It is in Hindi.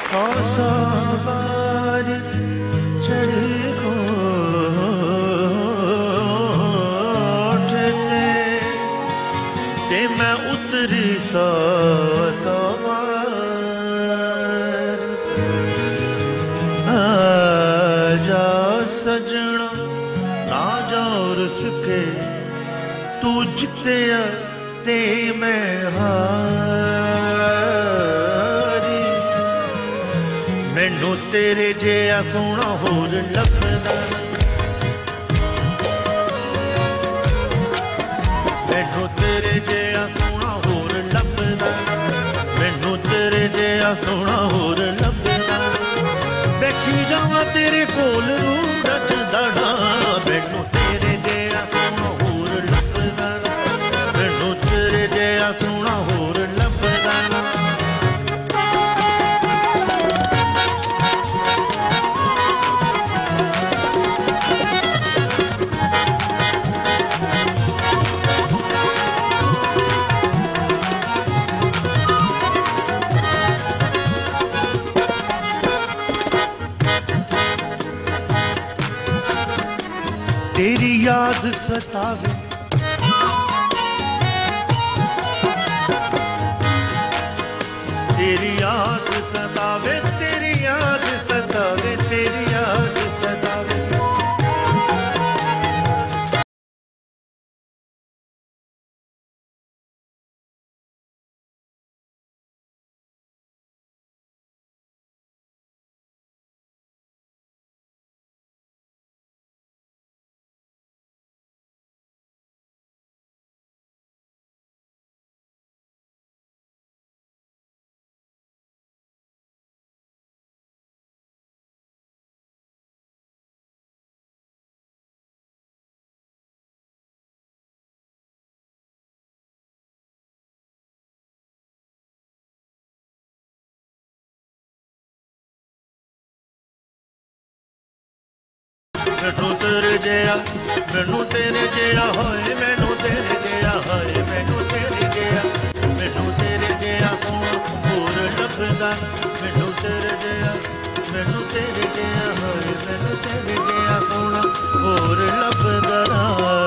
सौ सवार चढ़ कोठ ते मैं उतरी सौ सवार। आजा सजना ना जा रुस के, तू जितया ते मैं हारी। मैनू तेरे जिहा सोहना होर लभदा, मैनू तेरे जिहा सोहना होर लभदा, मैनू तेरे जिहा सोहना होर लभदा। बैठी जावां तेरे कोल नूं रचदा ना, मैनू तेरे जिहा सोहना होर लभदा, मैनू तेरे जिहा सोहना होर लभदा ना। तेरी याद सतावे, तेरी याद सतावे, तेरी याद सतावे, तेरी याद सतावे। मैनू तेरे जिहा, मैनू तेरे जिहा होए, मैनू तेरे जिहा होए, मैनू तेरे जिहा, मैनू तेरे जिहा सोहना होर लभदा। मैनू तेरे जिहा, मैनू तेरे जिहा होए, मैनू तेरे जिहा सोहना होर लभदा।